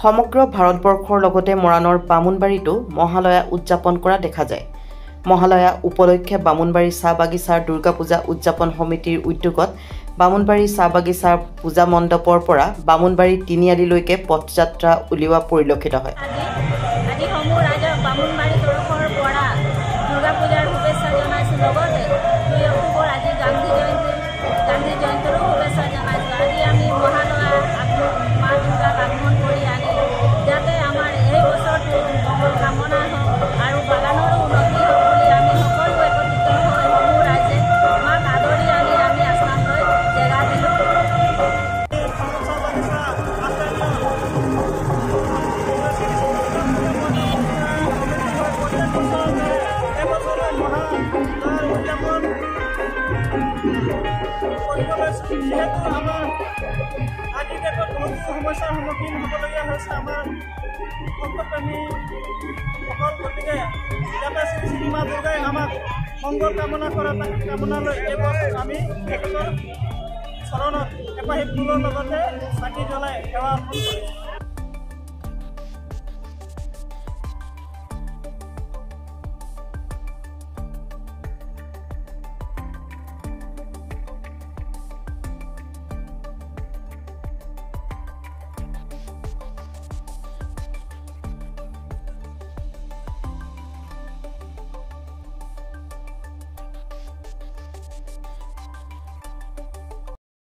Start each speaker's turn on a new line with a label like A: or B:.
A: সমগ্ৰ ভাৰতবৰ্ষৰ লগতে মৰাণৰ বামুণবাৰীতো মহালয়া উদযাপন কৰা দেখা যায়। মহালয়া উপলক্ষে বামুণবাৰী চাহ বাগিচাৰ দুৰ্গা পূজা উদযাপন সমিতিৰ উদ্যোগত বামুণবাৰী চাহ বাগিচাৰ পূজা মণ্ডপৰ পৰা বামুণবাৰী তিনিআলিলৈকে পথযাত্ৰা উলিওৱা পৰিলক্ষিত হয়।
B: আজি সমূহ ৰাইজক বামুণবাৰী তৰফৰ পৰা দুৰ্গা পূজাৰ শুভেচ্ছা জনাইছোঁ। লগতে 2 অক্টোবৰ আজি গান্ধী জয়ন্তীৰো শুভেচ্ছা জনাইছোঁ। আজি আমি মহালয়া মা দুৰ্গাক আগমন কৰি আনি যাতে আমাৰ এই বছৰটো মংগল কামনা হওক আৰু বাগানৰো উন্নতি হওক বুলি আমি সকলো একত্ৰিত হৈ সমূহ ৰাইজে মাক আদৰি আনি আমি আশ্ৰমলৈ জেগা দিলোঁ।
C: আজি ডেটত বহুতো সমস্যাৰ সন্মুখীন হ'বলগীয়া হৈছে আমাৰ ভক্তপ্ৰেমী সকল। গতিকে যাতে শ্ৰী শ্ৰী মা দুৰ্গাই আমাক মংগল কামনা কৰা কামনালৈ এইবাৰ আমি তেখেতৰ চৰণত এপাহি ফুলৰ লগতে চাকি জ্বলাই সেৱা অৰ্পণ কৰিছোঁ।